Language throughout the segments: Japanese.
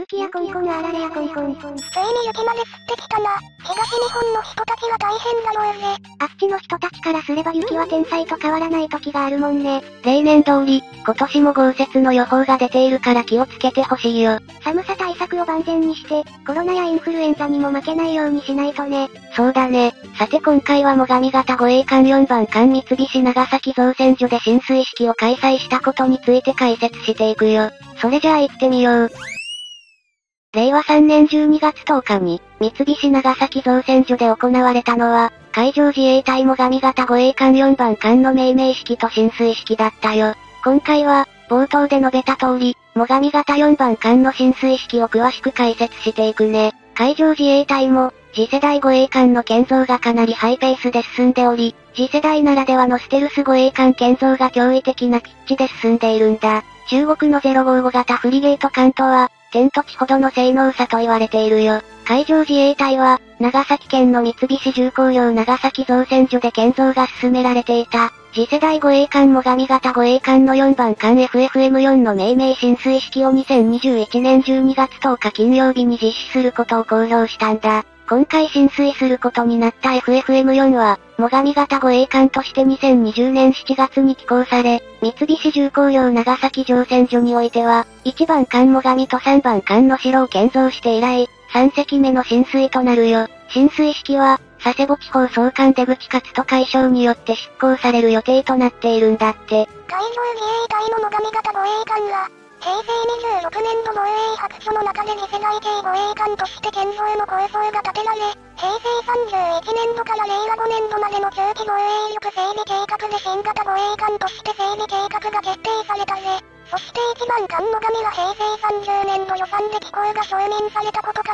雪やコンコンあられやコンコン。 ついに雪まで降ってきたな。東日本の人たちは大変だろうぜ。 あっちの人たちからすれば雪は天才と変わらない時があるもんね。 例年通り、今年も豪雪の予報が出ているから気をつけてほしいよ。 寒さ対策を万全にして、コロナやインフルエンザにも負けないようにしないとね。 そうだね。さて今回は最上方護衛艦4番艦三菱長崎造船所で進水式を開催したことについて解説していくよ。それじゃあ行ってみよう。令和3年12月10日に、三菱長崎造船所で行われたのは、海上自衛隊最上方護衛艦4番艦の命名式と進水式だったよ。今回は、冒頭で述べた通り、最上方4番艦の進水式を詳しく解説していくね。海上自衛隊も、次世代護衛艦の建造がかなりハイペースで進んでおり、次世代ならではのステルス護衛艦建造が驚異的なピッチで進んでいるんだ。中国の055型フリゲート艦とは、天と地ほどの性能差と言われているよ。海上自衛隊は、長崎県の三菱重工業長崎造船所で建造が進められていた、次世代護衛艦最上方護衛艦の4番艦 FFM4 の命名進水式を2021年12月10日金曜日に実施することを公表したんだ。今回進水することになった FFM4 は、最上方護衛艦として2020年7月に寄港され、三菱重工業長崎造船所においては、1番艦最上と3番艦の城を建造して以来、3隻目の進水となるよ。進水式は、佐世保地方総監出口勝都海将によって執行される予定となっているんだって。 海上自衛隊の最上方護衛艦が、平成26年度防衛白書の中で次世代系護衛艦として建造の構想が立てられ、平成31年度から令和5年度までの中期防衛力整備計画で新型護衛艦として整備計画が決定されたぜ。そして1番艦最上は平成30年度予算で機構が承認されたことから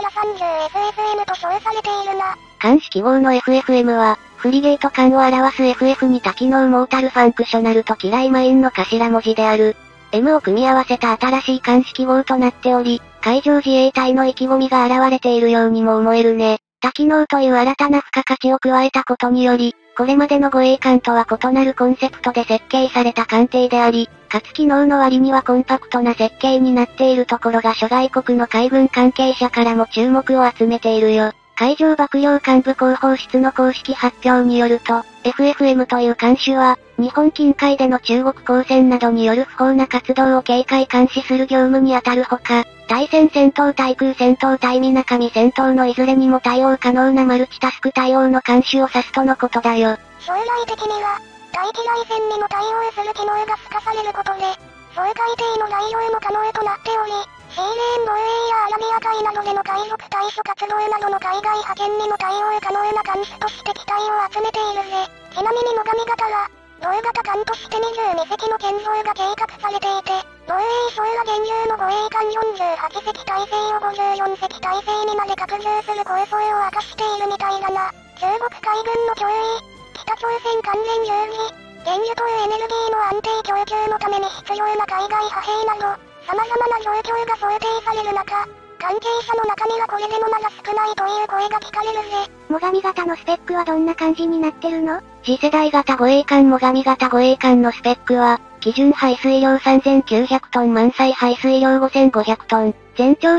30FFM と称されているな。 艦式号の FFM は、フリゲート艦を表す FF に多機能モータルファンクショナルと機雷マインの頭文字である。M を組み合わせた新しい艦式号となっており、海上自衛隊の意気込みが現れているようにも思えるね。多機能という新たな付加価値を加えたことにより、これまでの護衛艦とは異なるコンセプトで設計された艦艇であり、かつ機能の割にはコンパクトな設計になっているところが諸外国の海軍関係者からも注目を集めているよ。海上幕僚監部広報室の公式発表によると、FFM という艦種は、日本近海での中国公船などによる不法な活動を警戒監視する業務に当たるほか、対戦戦闘対空戦闘対水上戦闘のいずれにも対応可能なマルチタスク対応の艦種を指すとのことだよ。 将来的には、対機雷戦にも対応する機能が付加されることで、総海艇の来用も可能となっており、シーレーン防衛やアラビア海などでの海賊対処活動などの海外派遣にも対応可能な艦種として期待を集めているぜ。ちなみに最上方は、同型艦として22隻の建造が計画されていて、防衛省は現有の護衛艦48隻体制を54隻体制にまで拡充する構想を明かしているみたいだな。中国海軍の脅威、北朝鮮関連有事、原油とエネルギーの安定供給のために必要な海外派兵など、様々な状況が想定される中、関係者の中にはこれでもまだ少ないという声が聞かれるぜ。 最上型のスペックはどんな感じになってるの？ 次世代型護衛艦最上型護衛艦のスペックは、基準排水量3900トン満載排水量5500トン、全長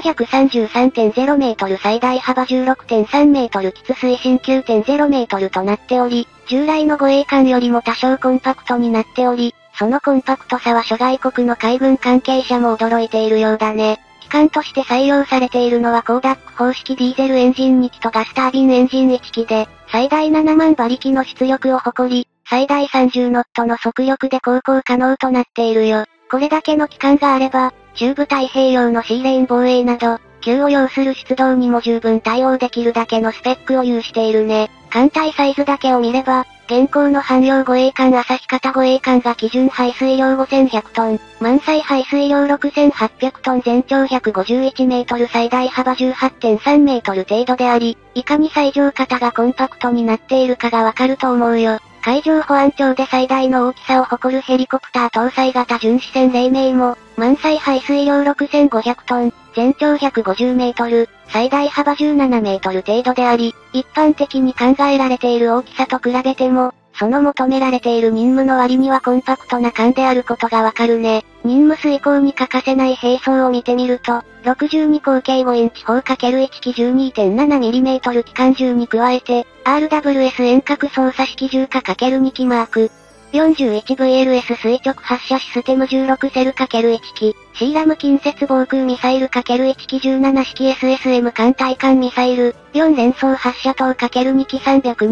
133.0 メートル最大幅 16.3 メートル機津水深 9.0 メートルとなっており、従来の護衛艦よりも多少コンパクトになっており、そのコンパクトさは諸外国の海軍関係者も驚いているようだね。機関として採用されているのはコーダック方式ディーゼルエンジン2機とガスタービンエンジン1機で、最大7万馬力の出力を誇り、最大30ノットの速力で航行可能となっているよ。これだけの機関があれば、中部太平洋のシーレーン防衛など、急を要する出動にも十分対応できるだけのスペックを有しているね。艦隊サイズだけを見れば、現行の汎用護衛艦旭方護衛艦が基準排水量5100トン、満載排水量6800トン全長151メートル最大幅 18.3 メートル程度であり、いかに最上型がコンパクトになっているかがわかると思うよ。海上保安庁で最大の大きさを誇るヘリコプター搭載型巡視船黎明も、満載排水量6500トン、全長150メートル、最大幅17メートル程度であり、一般的に考えられている大きさと比べても、 その求められている任務の割にはコンパクトな艦であることがわかるね。任務遂行に欠かせない兵装を見てみると、62口径5インチ砲 ×1 機 12.7mm 機関銃に加えて、RWS 遠隔操作式銃火 ×2 機マーク。41VLS 垂直発射システム16セル ×1 機、シーラム近接防空ミサイル ×1 機17式 SSM 艦対艦ミサイル、4連装発射塔 ×2 機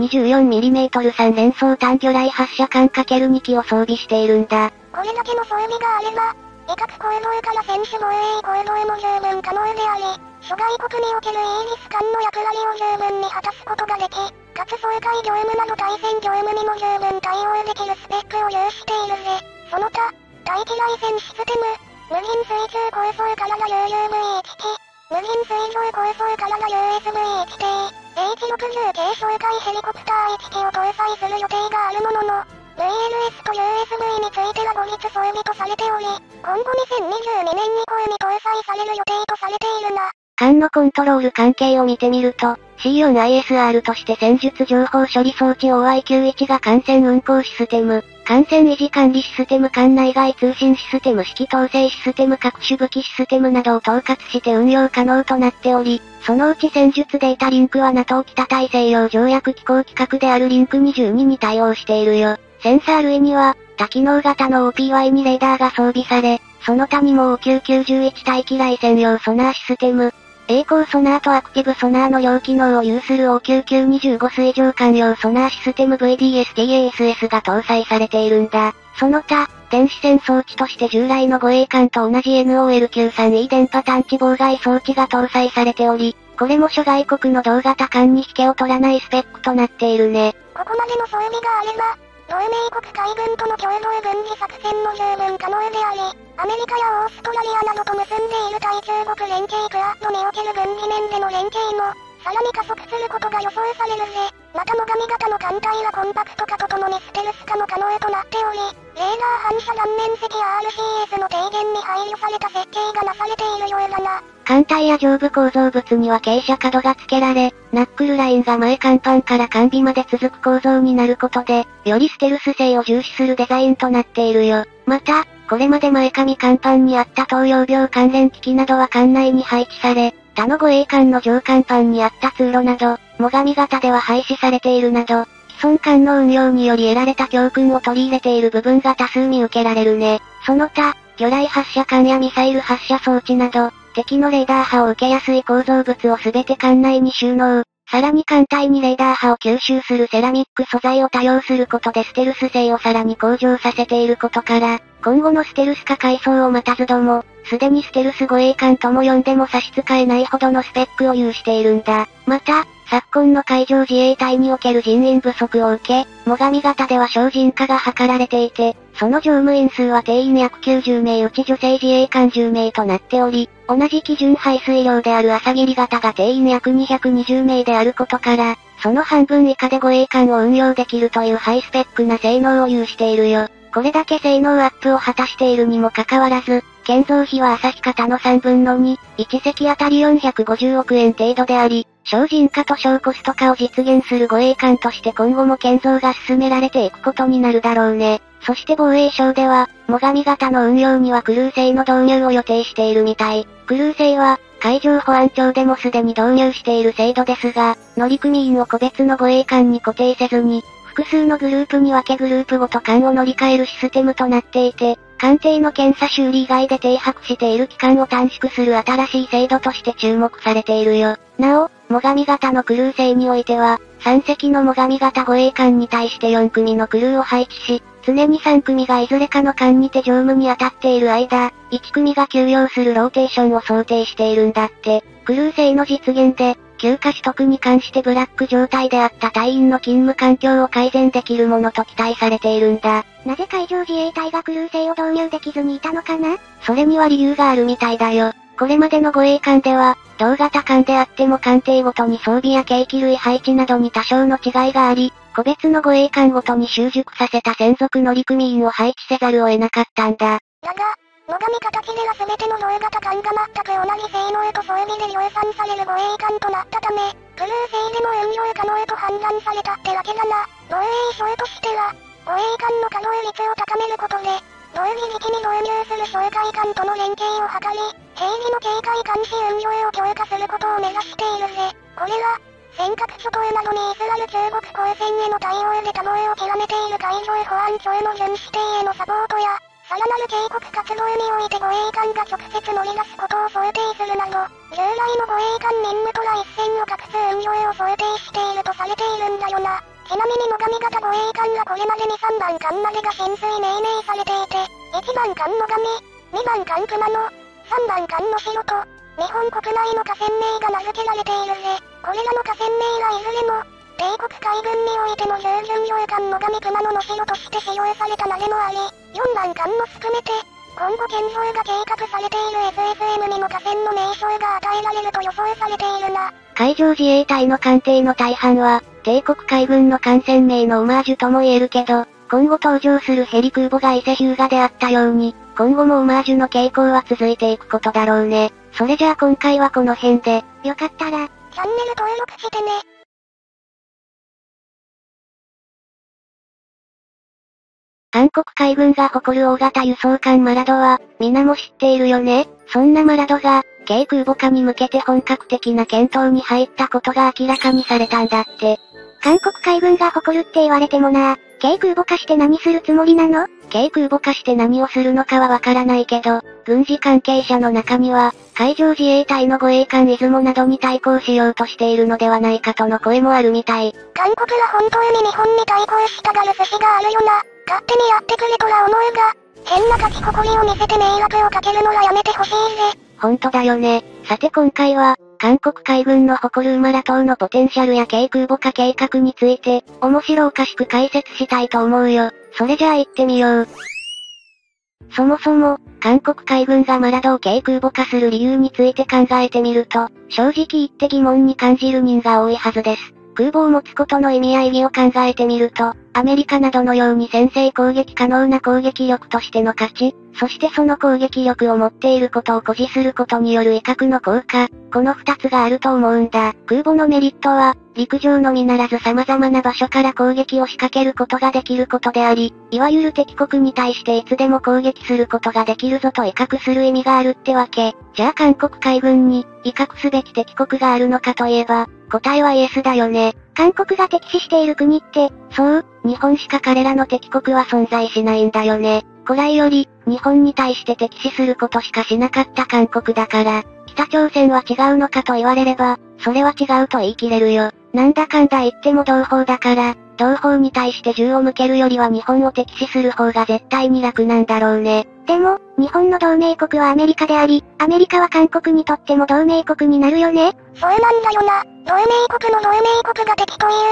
324mm3 連装単魚雷発射管 ×2 機を装備しているんだ。 これだけの装備があれば、威嚇行動から専守防衛行動も十分可能であり、諸外国におけるイージス艦の役割を十分に果たすことができ、かつ掃海業務など対戦業務にも十分対応できるスペックを有しているぜ。その他、対機雷戦システム、無人水中高層からの UUV1 機、無人水上高層からの USV1 機、H60 系掃海ヘリコプター1機を搭載する予定があるものの、VLS と USV については後日装備とされており、今後2022年以降に搭載される予定とされているな。 艦のコントロール関係を見てみると、C4ISR として戦術情報処理装置 OI91 が艦船運航システム、艦船維持管理システム艦内外通信システム指揮統制システム各種武器システムなどを統括して運用可能となっており、そのうち戦術データリンクは NATO 北大西洋条約機構規格であるリンク22に対応しているよ。センサー類には、多機能型の OPY2 レーダーが装備され、その他にも OQ91 対機雷専用ソナーシステム、栄光ソナーとアクティブソナーの両機能を有する OQ925 水上艦用ソナーシステム VDS-TASS が搭載されているんだ。その他、電子戦装置として従来の護衛艦と同じ NOL93E 電波探知妨害装置が搭載されており、これも諸外国の同型艦に引けを取らないスペックとなっているね。 ここまでの装備があれば、同盟国海軍との共同軍事作戦も十分可能であり、アメリカやオーストラリアなどと結んでいる対中国連携クアッドにおける軍事面での連携も、さらに加速することが予想されるぜ。また最上型の艦隊はコンパクト化とともにステルス化も可能となっており、レーダー反射断面積や RCS の低減に配慮された設計がなされているようだな。 艦体や上部構造物には傾斜角が付けられ、ナックルラインが前甲板から艦尾まで続く構造になることで、よりステルス性を重視するデザインとなっているよ。また、これまで前上甲板にあった投用病関連機器などは艦内に配置され、他の護衛艦の上甲板にあった通路など、最上型では廃止されているなど、既存艦の運用により得られた教訓を取り入れている部分が多数見受けられるね。その他、魚雷発射管やミサイル発射装置など、敵のレーダー波を受けやすい構造物をすべて艦内に収納。さらに艦体にレーダー波を吸収するセラミック素材を多用することでステルス性をさらに向上させていることから、今後のステルス化改装を待たずとも、すでにステルス護衛艦とも呼んでも差し支えないほどのスペックを有しているんだ。また、昨今の海上自衛隊における人員不足を受け、最上型では省人化が図られていて、その乗務員数は定員約90名うち女性自衛官10名となっており、同じ基準排水量である朝霧型が定員約220名であることから、その半分以下で護衛艦を運用できるというハイスペックな性能を有しているよ。これだけ性能アップを果たしているにもかかわらず、建造費は旭型の3分の2、1隻あたり450億円程度であり、省人化と小コスト化を実現する護衛艦として今後も建造が進められていくことになるだろうね。そして防衛省では、最上型の運用にはクルー制の導入を予定しているみたい。クルー制は、海上保安庁でもすでに導入している制度ですが、乗組員を個別の護衛艦に固定せずに、複数のグループに分けグループごと艦を乗り換えるシステムとなっていて、艦艇の検査修理以外で停泊している期間を短縮する新しい制度として注目されているよ。なお、最上型のクルー制においては、3隻の最上型護衛艦に対して4組のクルーを配置し、常に3組がいずれかの艦にて乗務に当たっている間、1組が休養するローテーションを想定しているんだって。クルー制の実現で、休暇取得に関してブラック状態であった隊員の勤務環境を改善できるものと期待されているんだ。 なぜ海上自衛隊がクルー制を導入できずにいたのかな？ それには理由があるみたいだよ。これまでの護衛艦では、同型艦であっても艦艇ごとに装備や計器類配置などに多少の違いがあり、個別の護衛艦ごとに習熟させた専属乗組員を配置せざるを得なかったんだ。 だが、最上形では全ての同型艦が全く同じ性能と装備で量産される護衛艦となったため、 クルー制でも運用可能と判断されたってわけだな。防衛省としては、護衛艦の稼働率を高めることで、同時期に導入する哨戒艦との連携を図り、兵器の警戒監視運用を強化することを目指しているぜ。これは、尖閣諸島などに居座る中国公船への対応で多忙を極めている海上保安庁の巡視艇へのサポートや、さらなる警告活動において護衛艦が直接乗り出すことを想定するなど、従来の護衛艦任務とは一線を画す運用を想定しているとされているんだよな。ちなみに最上型護衛艦はこれまでに3番艦までが浸水命名されていて、1番艦最上、2番艦熊野、3番艦能代と、日本国内の河川名が名付けられているぜ。これらの河川名はいずれも、帝国海軍においての標準用艦最上熊野能代として使用された名でもあり、4番艦も含めて、今後建造が計画されている SSM にも河川の名称が与えられると予想されているな。 海上自衛隊の艦艇の大半は、帝国海軍の艦船名のオマージュとも言えるけど、今後登場するヘリ空母が伊勢日向であったように、今後もオマージュの傾向は続いていくことだろうね。それじゃあ今回はこの辺で、よかったら、 チャンネル登録してね。 韓国海軍が誇る大型輸送艦マラドは、皆も知っているよね。そんなマラドが、軽空母化に向けて本格的な検討に入ったことが明らかにされたんだって。 韓国海軍が誇るって言われてもな、軽空母化して何するつもりなの？ 軽空母化して何をするのかはわからないけど、軍事関係者の中には、海上自衛隊の護衛艦出雲などに対抗しようとしているのではないかとの声もあるみたい。 韓国が本当に日本に対抗したがる節があるよな。勝手にやってくれとは思うが、変な勝ち誇りを見せて迷惑をかけるのはやめてほしいぜ。 ほんとだよね。さて今回は、韓国海軍の誇る馬ら島のポテンシャルや軽空母化計画について、面白おかしく解説したいと思うよ。それじゃあ行ってみよう。そもそも、韓国海軍がマラドを軽空母化する理由について考えてみると、正直言って疑問に感じる人が多いはずです。空母を持つことの意味や意義を考えてみると、アメリカなどのように先制攻撃可能な攻撃力としての価値、そしてその攻撃力を持っていることを誇示することによる威嚇の効果、この二つがあると思うんだ。空母のメリットは、陸上のみならず様々な場所から攻撃を仕掛けることができることであり、いわゆる敵国に対していつでも攻撃することができるぞと威嚇する意味があるってわけ。じゃあ韓国海軍に、威嚇すべき敵国があるのかといえば、答えはイエスだよね。 韓国が敵視している国って、 そう、日本しか彼らの敵国は存在しないんだよね。古来より、日本に対して敵視することしかしなかった韓国だから、北朝鮮は違うのかと言われれば、それは違うと言い切れるよ。なんだかんだ言っても同胞だから、同胞に対して銃を向けるよりは日本を敵視する方が絶対に楽なんだろうね。 でも、日本の同盟国はアメリカであり、アメリカは韓国にとっても同盟国になるよね。 そうなんだよな。同盟国の同盟国が敵という、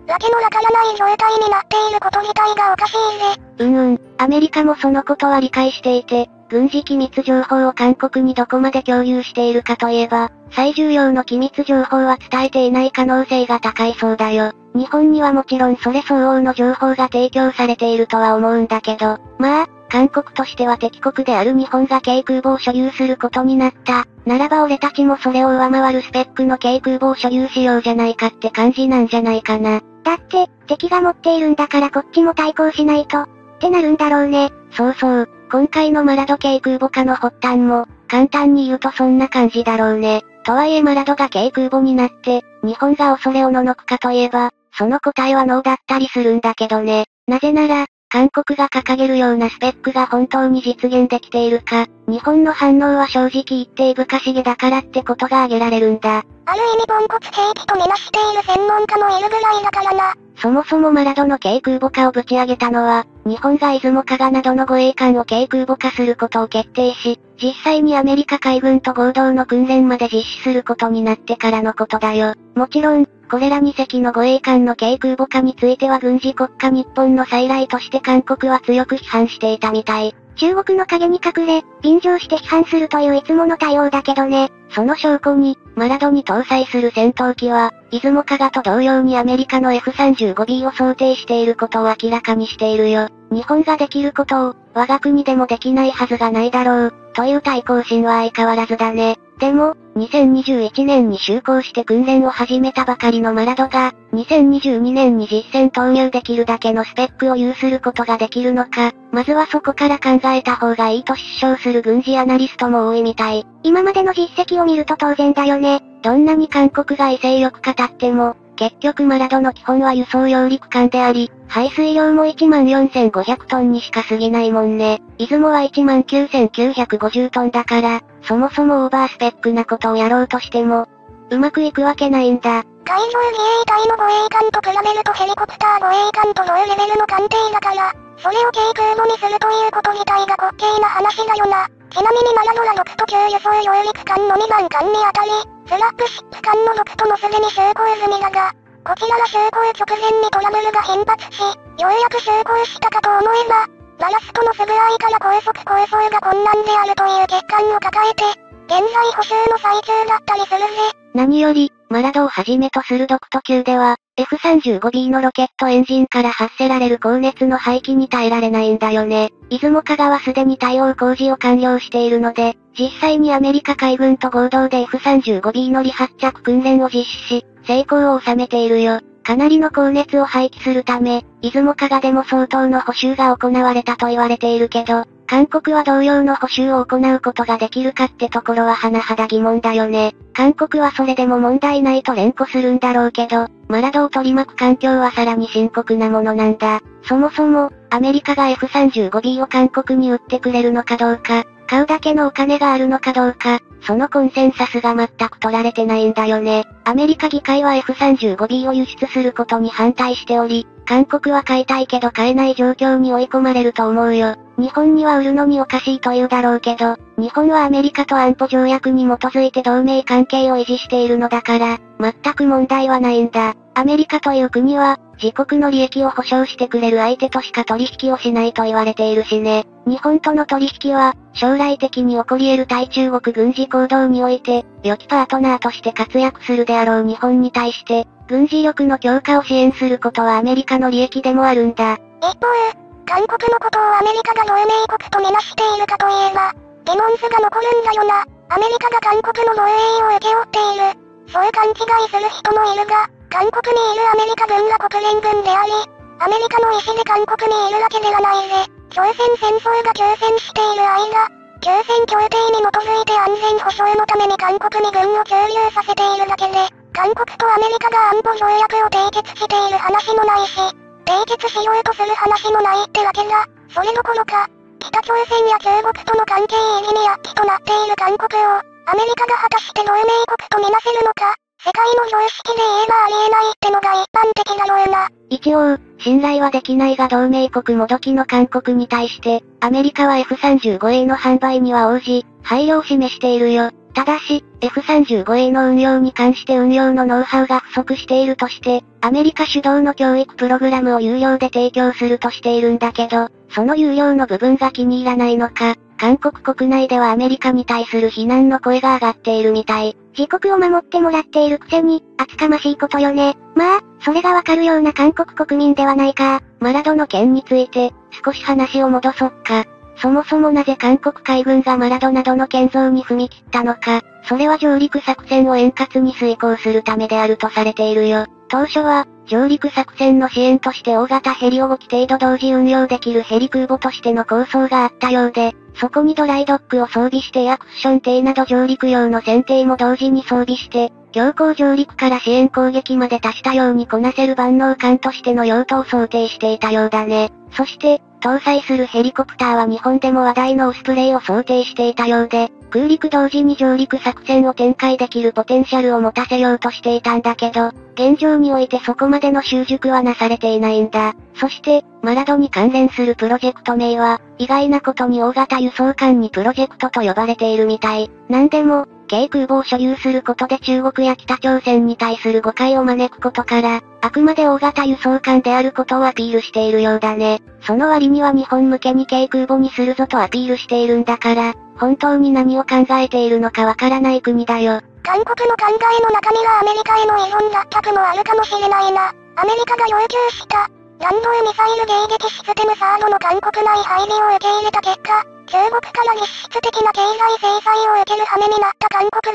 わけのわからない状態になっていること自体がおかしいぜ。 アメリカもそのことは理解していて、軍事機密情報を韓国にどこまで共有しているかといえば、最重要の機密情報は伝えていない可能性が高いそうだよ。日本にはもちろんそれ相応の情報が提供されているとは思うんだけど、まあ、韓国としては敵国である日本が軽空母を所有することになった。ならば俺たちもそれを上回るスペックの軽空母を所有しようじゃないかって感じなんじゃないかな。 だって、敵が持っているんだからこっちも対抗しないと、ってなるんだろうね。 そうそう、今回のマラド軽空母化の発端も、簡単に言うとそんな感じだろうね。とはいえマラドが軽空母になって、日本が恐れおののくかといえば、その答えはノーだったりするんだけどね。なぜなら、韓国が掲げるようなスペックが本当に実現できているか、日本の反応は正直言っていぶかしげだからってことが挙げられるんだ。 ある意味ポンコツ兵器とみなしている専門家もいるぐらいだからな。 そもそもマラドの軽空母化をぶち上げたのは、日本が出雲加賀などの護衛艦を軽空母化することを決定し、実際にアメリカ海軍と合同の訓練まで実施することになってからのことだよ。もちろん、これら2隻の護衛艦の軽空母化については軍事国家日本の再来として韓国は強く批判していたみたい。 中国の影に隠れ、便乗して批判するといういつもの対応だけどね。 その証拠に、マラドに搭載する戦闘機は、出雲加賀と同様にアメリカの F-35B を想定していることを明らかにしているよ。日本ができることを、我が国でもできないはずがないだろう、という対抗心は相変わらずだね。でも、 2021年に就航して訓練を始めたばかりのマラドが、2022年に実戦投入できるだけのスペックを有することができるのか、まずはそこから考えた方がいいと失笑する軍事アナリストも多いみたい。 今までの実績を見ると当然だよね。 どんなに韓国が威勢よく語っても、結局マラドの基本は輸送揚陸艦であり、排水量も14,500トンにしか過ぎないもんね。出雲は19,950トンだから、そもそもオーバースペックなことをやろうとしても、うまくいくわけないんだ。 海上自衛隊の護衛艦と比べるとヘリコプター護衛艦と同レベルの艦艇だから、それを軽空母にするということ自体が滑稽な話だよな。ちなみにマラドラ6と9輸送揚陸艦の2番艦にあたり、スラップシップ艦の6ともすでに就航済みだが、こちらは就航直前にトラブルが頻発し、ようやく就航したかと思えば、バラストの不具合から高速航走が困難であるという欠陥を抱えて、現在補修の最中だったりするぜ。 何より、マラドをはじめとする独都級では、F35B のロケットエンジンから発せられる高熱の排気に耐えられないんだよね。出雲加賀はすでに対応工事を完了しているので、実際にアメリカ海軍と合同で F35B の離発着訓練を実施し、成功を収めているよ。かなりの高熱を排気するため、出雲加賀でも相当の補修が行われたと言われているけど、韓国は同様の補修を行うことができるかってところは甚だ疑問だよね。韓国はそれでも問題ないと連呼するんだろうけど、マラドを取り巻く環境はさらに深刻なものなんだ。そもそも、アメリカが F35B を韓国に売ってくれるのかどうか、買うだけのお金があるのかどうか、そのコンセンサスが全く取られてないんだよね。アメリカ議会は F35B を輸出することに反対しており、韓国は買いたいけど買えない状況に追い込まれると思うよ。日本には売るのにおかしいと言うだろうけど、日本はアメリカと安保条約に基づいて同盟関係を維持しているのだから、全く問題はないんだ。アメリカという国は、自国の利益を保証してくれる相手としか取引をしないと言われているしね。日本との取引は、将来的に起こり得る対中国軍事行動において、良きパートナーとして活躍するであろう日本に対して、軍事力の強化を支援することはアメリカの利益でもあるんだ。 一方、韓国のことをアメリカが同盟国とみなしているかといえば、疑問符が残るんだよな。アメリカが韓国の防衛を請け負っている。そう勘違いする人もいるが、韓国にいるアメリカ軍が国連軍であり、アメリカの意思で韓国にいるわけではないぜ。朝鮮戦争が休戦している間、休戦協定に基づいて安全保障のために韓国に軍を駐留させているだけで、韓国とアメリカが安保条約を締結している話もないし、締結しようとする話もないってわけだ。それどころか、北朝鮮や中国との関係維持に躍起となっている韓国を、アメリカが果たして同盟国とみなせるのか、世界の常識で言えばありえないってのが一般的だろうな。 一応、信頼はできないが同盟国もどきの韓国に対して、アメリカは F35A の販売には応じ、配慮を示しているよ。ただし、F35A の運用に関して運用のノウハウが不足しているとして、アメリカ主導の教育プログラムを有料で提供するとしているんだけど、その有料の部分が気に入らないのか、韓国国内ではアメリカに対する非難の声が上がっているみたい。 自国を守ってもらっているくせに、厚かましいことよね。まあ、それがわかるような韓国国民ではないか。 マラドの件について、少し話を戻そっか。そもそもなぜ韓国海軍がマラドなどの建造に踏み切ったのか、それは上陸作戦を円滑に遂行するためであるとされているよ。当初は、上陸作戦の支援として大型ヘリを5機程度同時運用できるヘリ空母としての構想があったようで、そこにドライドックを装備してエアクッション艇など上陸用の船艇も同時に装備して、強行上陸から支援攻撃まで多種多様にこなせる万能艦としての用途を想定していたようだね。そして、搭載するヘリコプターは日本でも話題のオスプレイを想定していたようで、空陸同時に上陸作戦を展開できるポテンシャルを持たせようとしていたんだけど、現状においてそこまでの習熟はなされていないんだ。そして、マラドに関連するプロジェクト名は、意外なことに大型輸送艦にプロジェクトと呼ばれているみたい。なんでも、軽空母を所有することで中国や北朝鮮に対する誤解を招くことから、あくまで大型輸送艦であることをアピールしているようだね。その割には日本向けに軽空母にするぞとアピールしているんだから、本当に何を考えているのかわからない国だよ。 韓国の考えの中身がアメリカへの依存脱却もあるかもしれないな。アメリカが要求した、弾道ミサイル迎撃システムサードの韓国内配備を受け入れた結果、中国から実質的な経済制裁を受ける羽目になった韓国では、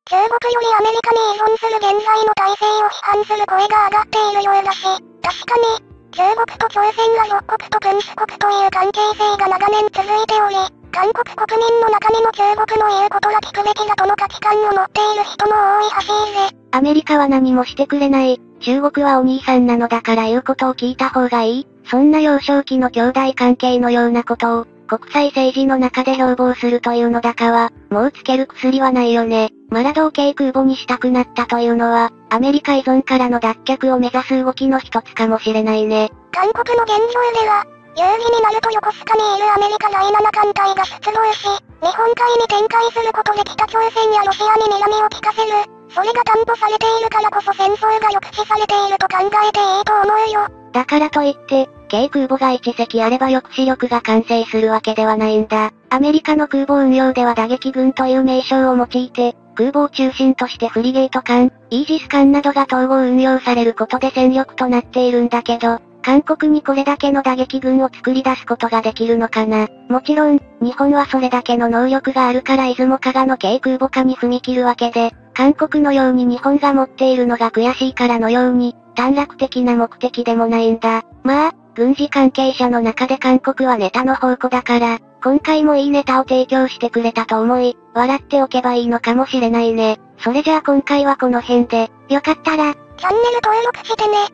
中国よりアメリカに依存する現在の体制を批判する声が上がっているようだし、確かに、中国と朝鮮が属国と君主国という関係性が長年続いており、韓国国民の中にも中国の言うことは聞くべきだとの価値観を持っている人も多いはしいぜ。 アメリカは何もしてくれない。中国はお兄さんなのだから言うことを聞いた方がいい。そんな幼少期の兄弟関係のようなことを、国際政治の中で標榜するというのだかは、もうつける薬はないよね。マラドを軽空母にしたくなったというのは、アメリカ依存からの脱却を目指す動きの一つかもしれないね。 韓国の現状では、有利になると横須賀にいるアメリカ第7艦隊が出動し、日本海に展開することで北朝鮮やロシアに睨みを利かせる。それが担保されているからこそ戦争が抑止されていると考えていいと思うよ。 だからといって、軽空母が1隻あれば抑止力が完成するわけではないんだ。アメリカの空母運用では打撃群という名称を用いて、空母を中心としてフリゲート艦、イージス艦などが統合運用されることで戦力となっているんだけど、韓国にこれだけの打撃群を作り出すことができるのかな。もちろん、日本はそれだけの能力があるから出雲加賀の軽空母化に踏み切るわけで、韓国のように日本が持っているのが悔しいからのように、短絡的な目的でもないんだ。まあ、軍事関係者の中で韓国はネタの宝庫だから、今回もいいネタを提供してくれたと思い、笑っておけばいいのかもしれないね。それじゃあ今回はこの辺で、よかったら、 チャンネル登録してね。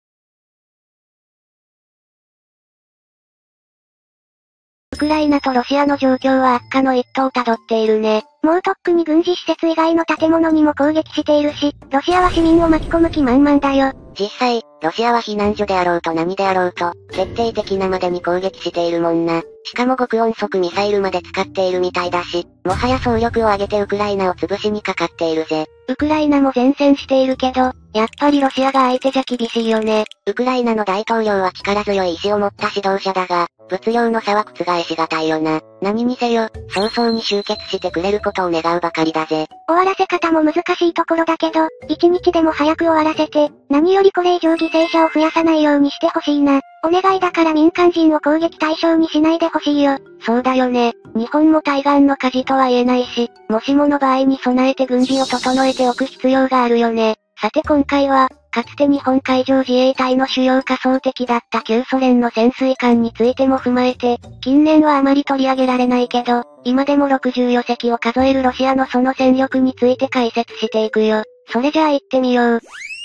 ウクライナとロシアの状況は悪化の一途をたどっているね。 もうとっくに軍事施設以外の建物にも攻撃しているし、ロシアは市民を巻き込む気満々だよ。 実際、ロシアは避難所であろうと何であろうと、徹底的なまでに攻撃しているもんな。しかも極音速ミサイルまで使っているみたいだし、もはや総力を挙げてウクライナを潰しにかかっているぜ。ウクライナも前線しているけど、やっぱりロシアが相手じゃ厳しいよね。ウクライナの大統領は力強い意志を持った指導者だが、物量の差は覆しがたいよな。何にせよ、早々に終結してくれることを願うばかりだぜ。 終わらせ方も難しいところだけど、一日でも早く終わらせて、何よりこれ以上犠牲者を増やさないようにしてほしいな。お願いだから民間人を攻撃対象にしないでほしいよ。 そうだよね。日本も対岸の火事とは言えないし、もしもの場合に備えて軍備を整えておく必要があるよね。さて今回は、かつて日本海上自衛隊の主要仮想敵だった旧ソ連の潜水艦についても踏まえて、近年はあまり取り上げられないけど、今でも64隻を数えるロシアのその戦力について解説していくよ。それじゃあ行ってみよう。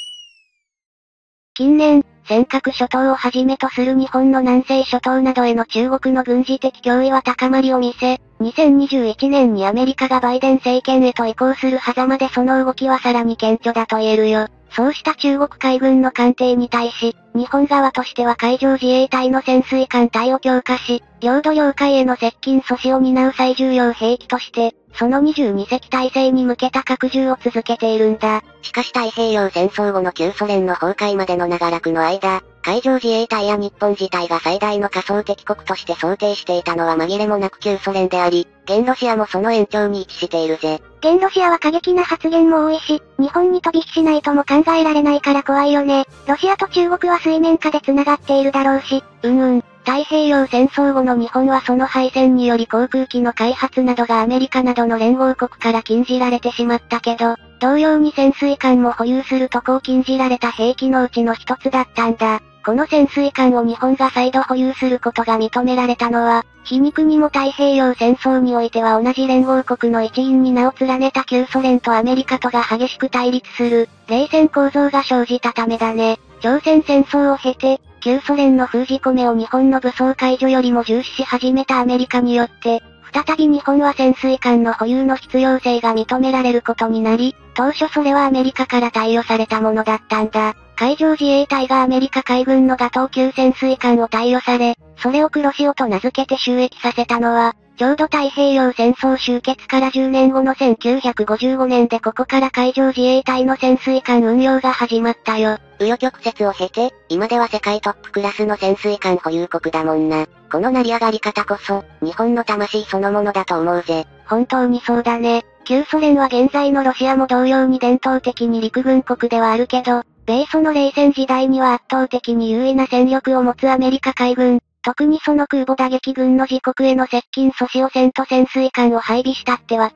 近年、尖閣諸島をはじめとする日本の南西諸島などへの中国の軍事的脅威は高まりを見せ、2021年にアメリカがバイデン政権へと移行する狭間でその動きはさらに顕著だと言えるよ。そうした中国海軍の艦艇に対し、日本側としては海上自衛隊の潜水艦隊を強化し、領土領海への接近阻止を担う最重要兵器として、その22隻体制に向けた拡充を続けているんだ。しかし太平洋戦争後の旧ソ連の崩壊までの長らくの間、海上自衛隊や日本自体が最大の仮想敵国として想定していたのは紛れもなく旧ソ連であり、現ロシアもその延長に位置しているぜ。 現ロシアは過激な発言も多いし、日本に飛び火しないとも考えられないから怖いよね。ロシアと中国は水面下で繋がっているだろうし。 太平洋戦争後の日本はその敗戦により航空機の開発などがアメリカなどの連合国から禁じられてしまったけど、同様に潜水艦も保有するとこを禁じられた兵器のうちの一つだったんだ。この潜水艦を日本が再度保有することが認められたのは、皮肉にも太平洋戦争においては同じ連合国の一員に名を連ねた旧ソ連とアメリカとが激しく対立する、冷戦構造が生じたためだね。朝鮮戦争を経て、旧ソ連の封じ込めを日本の武装解除よりも重視し始めたアメリカによって、再び日本は潜水艦の保有の必要性が認められることになり、当初それはアメリカから貸与されたものだったんだ。海上自衛隊がアメリカ海軍のガトー級潜水艦を貸与され、それを黒潮と名付けて収益させたのは、ちょうど太平洋戦争終結から10年後の1955年でここから海上自衛隊の潜水艦運用が始まったよ。紆余曲折を経て、今では世界トップクラスの潜水艦保有国だもんな。この成り上がり方こそ、日本の魂そのものだと思うぜ。本当にそうだね。旧ソ連は現在のロシアも同様に伝統的に陸軍国ではあるけど、米ソの冷戦時代には圧倒的に優位な戦力を持つアメリカ海軍、特にその空母打撃群の自国への接近阻止をせんと潜水艦を配備したってわけ。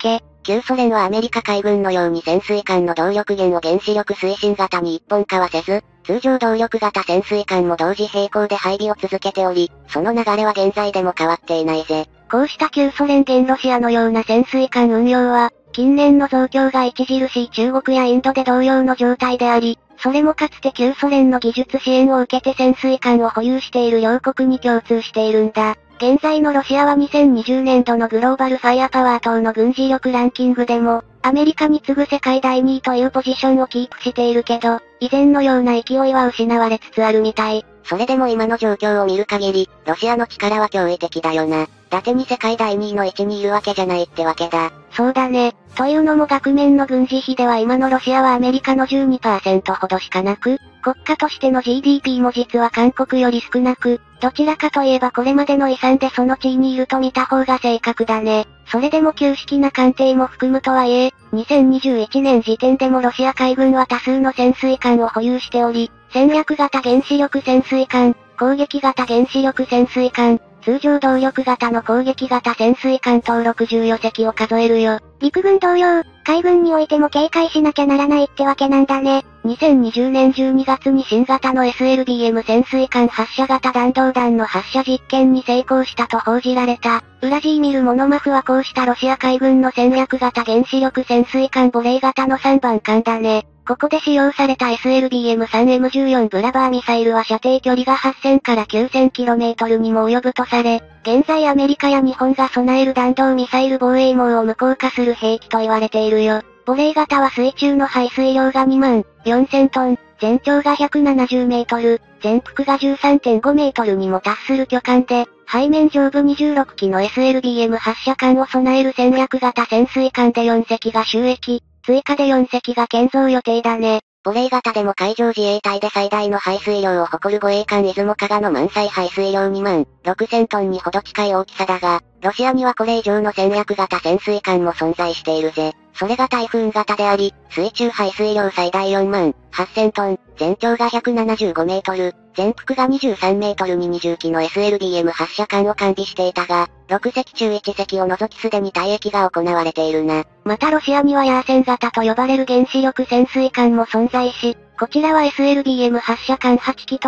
旧ソ連はアメリカ海軍のように潜水艦の動力源を原子力推進型に一本化はせず、通常動力型潜水艦も同時並行で配備を続けており、その流れは現在でも変わっていないぜ。 こうした旧ソ連現ロシアのような潜水艦運用は、近年の増強が著しい中国やインドで同様の状態であり、それもかつて旧ソ連の技術支援を受けて潜水艦を保有している両国に共通しているんだ。現在のロシアは2020年度のグローバルファイアパワー等の軍事力ランキングでも、アメリカに次ぐ世界第2位というポジションをキープしているけど、以前のような勢いは失われつつあるみたい。 それでも今の状況を見る限り、ロシアの力は驚異的だよな。伊達に世界第2位の位置にいるわけじゃないってわけだ。 そうだね。というのも額面の軍事費では今のロシアはアメリカの 12% ほどしかなく、国家としての GDP も実は韓国より少なく、どちらかといえばこれまでの遺産でその地位にいると見た方が正確だね。それでも旧式な艦艇も含むとはいえ、2021年時点でもロシア海軍は多数の潜水艦を保有しており、戦略型原子力潜水艦、攻撃型原子力潜水艦、通常動力型の攻撃型潜水艦登録14隻を数えるよ。 陸軍同様、海軍においても警戒しなきゃならないってわけなんだね。 2020年12月に新型の SLBM 潜水艦発射型弾道弾の発射実験に成功したと報じられた。 ウラジーミル・モノマフはこうしたロシア海軍の戦略型原子力潜水艦ボレー型の3番艦だね。ここで使用された SLBM-3M14 ブラバーミサイルは射程距離が8000から 9000km にも及ぶとされ、現在アメリカや日本が備える弾道ミサイル防衛網を無効化する兵器と言われているよ。ボレー型は水中の排水量が24000トン、全長が170メートル、全幅が 13.5 メートルにも達する巨艦で、背面上部26機の SLBM 発射艦を備える戦略型潜水艦で4隻が就役、追加で4隻が建造予定だね。 ボレー型でも海上自衛隊で最大の排水量を誇る護衛艦出雲加賀の満載排水量26000トンにほど近い大きさだが、ロシアにはこれ以上の戦略型潜水艦も存在しているぜ。それがタイフーン型であり、水中排水量最大48000トン、全長が175メートル、全幅が23メートルに20機の SLBM 発射艦を完備していたが、6隻中1隻を除きすでに退役が行われているな。 またロシアにはヤーセン型と呼ばれる原子力潜水艦も存在し、こちらは SLBM 発射艦8機と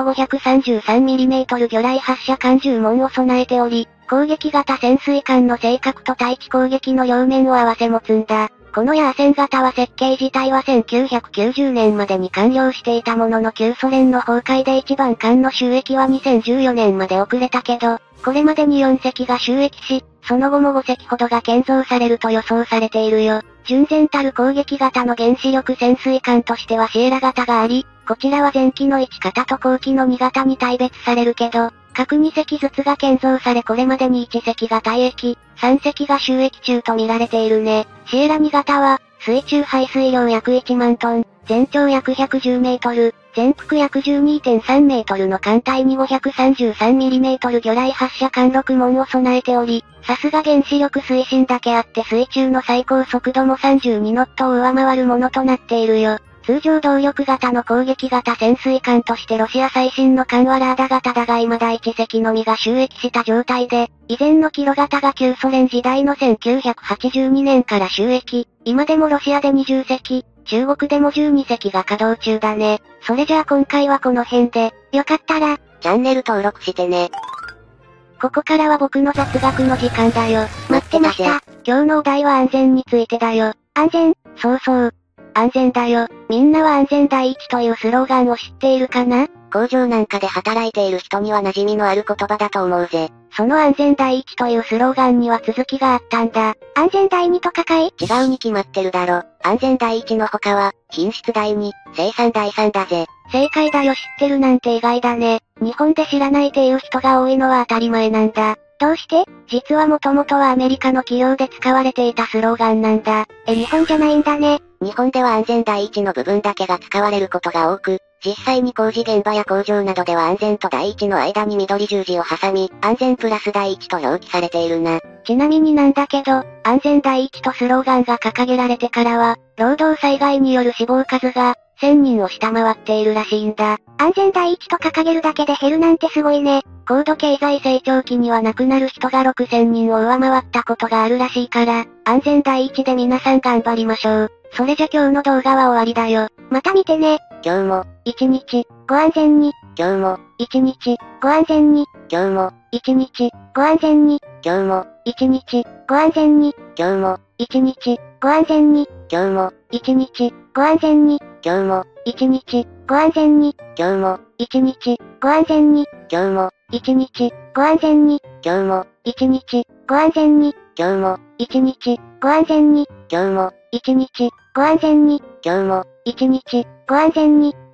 533mm 魚雷発射艦10門を備えており、攻撃型潜水艦の性格と対地攻撃の両面を合わせ持つんだ。このヤーセン型は設計自体は1990年までに完了していたものの旧ソ連の崩壊で一番艦の就役は2014年まで遅れたけど、これまでに4隻が就役し、その後も5隻ほどが建造されると予想されているよ。純然たる攻撃型の原子力潜水艦としてはシエラ型があり、こちらは前期の1型と後期の2型に大別されるけど、各2隻ずつが建造されこれまでに1隻が退役、3隻が就役中と見られているね。シエラ2型は、水中排水量約1万トン、全長約110メートル、全幅約 12.3 メートルの艦隊に 533mm 魚雷発射艦6門を備えており、さすが原子力推進だけあって水中の最高速度も32ノットを上回るものとなっているよ。通常動力型の攻撃型潜水艦としてロシア最新の艦はラーダ型だが未だ1隻のみが就役した状態で、以前のキロ型が旧ソ連時代の1982年から就役、今でもロシアで20隻、中国でも12隻が稼働中だね。それじゃあ今回はこの辺で、よかったら、 チャンネル登録してね。 ここからは僕の雑学の時間だよ。待ってました。今日のお題は安全についてだよ。安全？そうそう。安全だよ。みんなは安全第一というスローガンを知っているかな？ 工場なんかで働いている人には馴染みのある言葉だと思うぜ。 その安全第一というスローガンには続きがあったんだ。安全第二とかかい？ 違うに決まってるだろ。安全第一の他は、品質第二、生産第三だぜ。 正解だよ。知ってるなんて意外だね。日本で知らないっていう人が多いのは当たり前なんだ。どうして？実はもともとはアメリカの企業で使われていたスローガンなんだ。日本じゃないんだね。 日本では安全第一の部分だけが使われることが多く、実際に工事現場や工場などでは安全と第一の間に緑十字を挟み、安全プラス第一と表記されているな。 ちなみになんだけど、安全第一とスローガンが掲げられてからは、労働災害による死亡数が、 1000人を下回っているらしいんだ。 安全第一と掲げるだけで減るなんてすごいね。 高度経済成長期には亡くなる人が6000人を上回ったことがあるらしいから、安全第一で皆さん頑張りましょう。それじゃ今日の動画は終わりだよ。 また見てね。 今日も、一日、 ご安全に。 今日も、一日、 ご安全に。 今日も、一日、 ご安全に。 今日も、一日、 ご安全に。 今日も、一日、 ご安全に。 今日も、一日、 ご安全に。 今日も、一日、 ご安全に。 今日も、一日、 ご安全に。 今日も、一日、 ご安全に。 今日も、一日、 ご安全に。 今日も、一日、 ご安全に。 今日も、一日、 ご安全に。 今日も、一日、 ご安全に。